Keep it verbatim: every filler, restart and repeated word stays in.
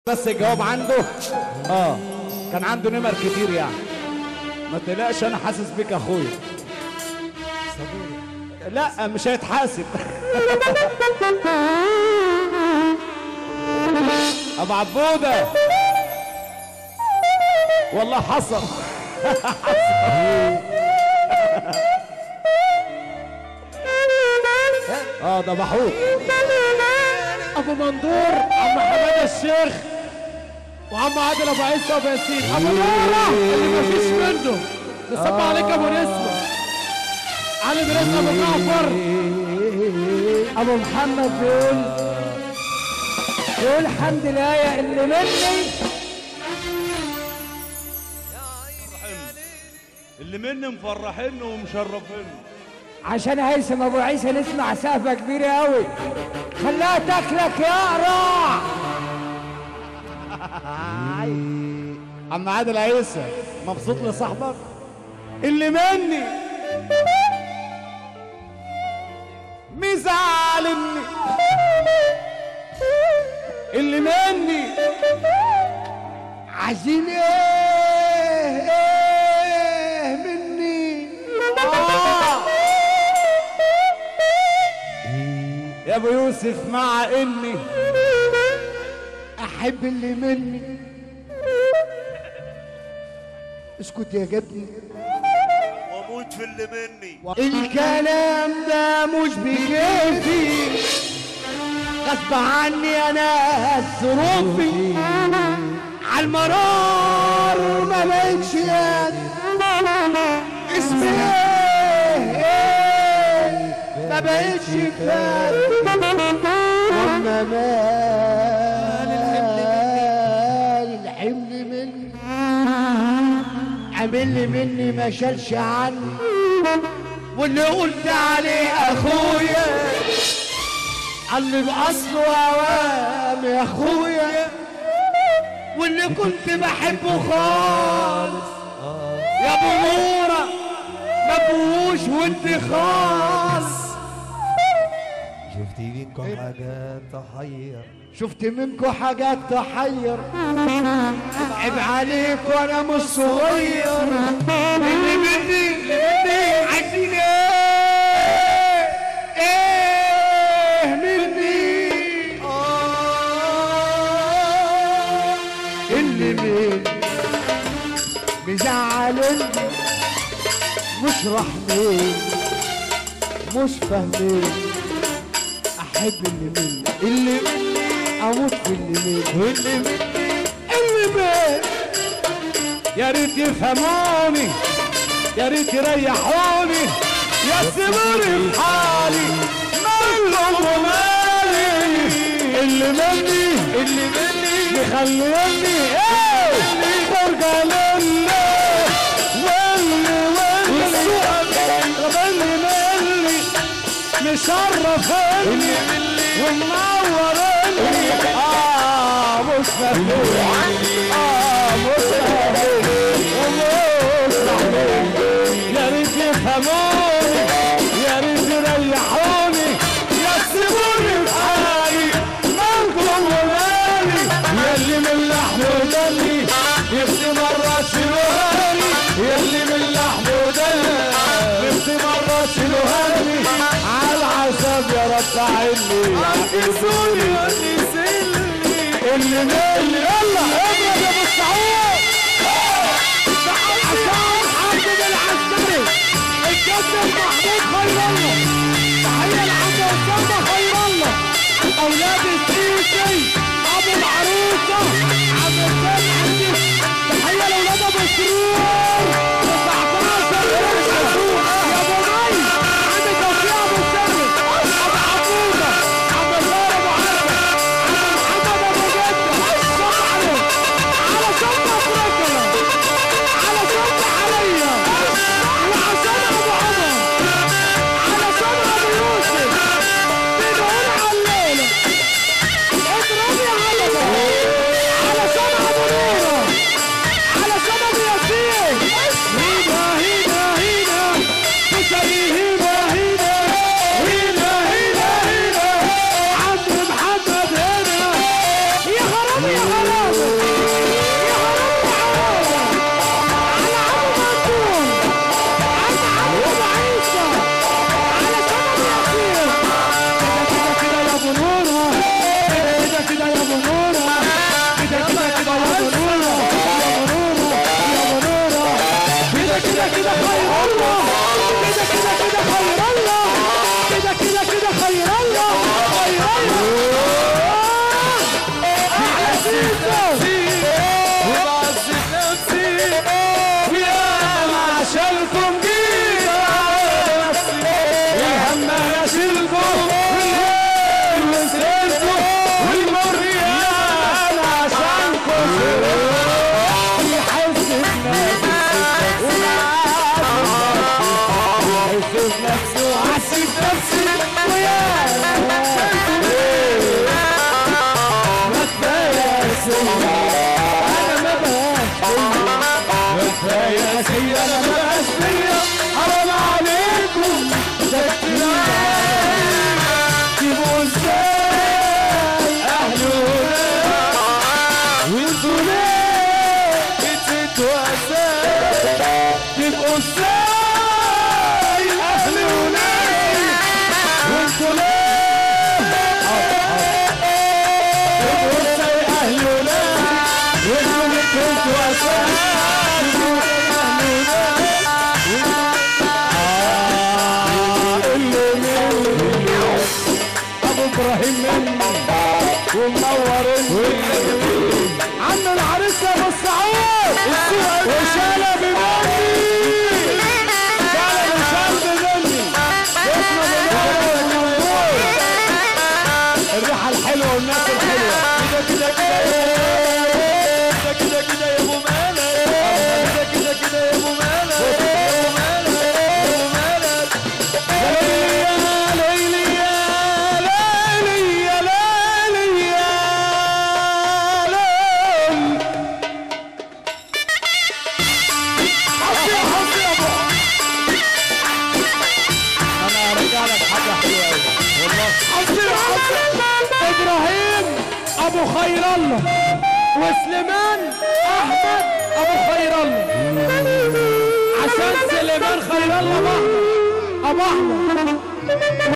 بس الجواب عنده اه كان عنده نمر كتير يعني. ما تقلقش انا حاسس بيك يا اخويا. لا مش هيتحاسب. ابو عبوده والله حصل. اه ده بحوط ابو مندور عم حماده الشيخ وعم عادل ابو عيسى وابو ياسين ابو نوره اللي مفيش منه. نصب عليك ابو نسمه علي برزق ابو جعفر. ابو محمد بيقول بيقول الحمد لله يا اللي مني اللي مني مفرحينه ومشرفينه. عشان هيثم ابو عيسى نسمع سقفه كبيره قوي. خلاها تاكلك يا قرع. عم عادل عيسى مبسوط لصاحبك اللي مني مزعلني اللي مني عايزين ايه ايه مني. آه. يا ابو يوسف مع اني احب اللي مني. اسكت يا جدي واموت في اللي مني. الكلام ده مش بكيفي غصب عني انا ظروفي عالمرار ما بقتش قادر. اسمي ايه ايه ما بقتش فاكر. واما مال الحمل مني عامل لي مني ما شالش عني. واللي قلت عليه اخويا قال لي باصله اوام يا اخويا. واللي كنت بحبه خالص يا ابو نوره ما بوش وانت خاص. شفت منكم حاجات تحير شفت منكم حاجات تحير. عيب عليك وانا مش صغير. اللي مني اللي عايزين ايه ايه مني. آه اللي مني مزعلني مش رحمين مش فاهمين. احب اللي مني اللي مني اموت في اللي مني واللي مني اللي مني. يا ريت يفهموني يا ريت يريحوني يسيبوني في حالي مالهم ومالي. اللي مني اللي مني مخليني ايه برجع لله واللي واللي غبني مني مشرفني ومنورني. اه مش فاهمين اه مش فاهمين ومش فاهمين. يا ريت يفهموني يا ريت يريحوني يسيبوني في حالي مالكم ومالي. ياللي من لحم ودمي نفسي مرة شيلوهاني. ياللي من لحم ودمي نفسي مرة شيلوهاني. عالعذاب يا رب عيني عكسوني ونسلني. اللي مالي يلا اضرب يا ابو السعود. عشان حافظ العسكري الكابتن محمود خير الله. تحية لعم اسامة خير الله. اولاد السيسي ابو العروسة عم السيد. تحية لاولاد ابو سرور تسعتاشر يا ابو مي عند توفيق ابو سرور ابو عبوده عم الغار ابو عرفه عم محمد ابو جده. صب عليه على صب افريقيا على صب عليا وعشان ابو عمر على صب ابو يوسف. تدعون على الليله اضرب يا علبه. نفسي وبعذب نفسي وياما عشانكم جيت الهم انا شلته والليل وسهرته والمر انا عشانكم يحس بنفسي وعسيب نفسي وياما ما كفايه سيا انا ما بقاش ما كفايه سيا انا ما بقاش فيا حرام عليكم شكلي تبقوا ازاي اهلنا وانتوا ليه بتدوا ازاي تبقوا ازاي اهلي وناسي وانتوا ليه تبقوا ازاي اهلي وناسي وانتوا ليه كنتوا ازاي تبقوا ازاي اهلي وناسي اللي مني ابو ابراهيم مني ومنور عم العريس يا ابو السعود وشلبي مني شلبي شلبي مني اسمه منور الريحه الحلوه والناس الحلوه كده كده كده كده كده يا ابو مالك كده كده كده يا ابو مالك يا ابو مالك يا ابو مالك يا ليلي يا ليلي يا ليلي يا ليلي حصي حصي يا ابو انا ارجع لك حاجه حلوه قوي والله حصي حصي ابراهيم ابو خير الله وسليمان احمد ابو خير الله عشان سليمان خير الله ابو احمد ابو احمد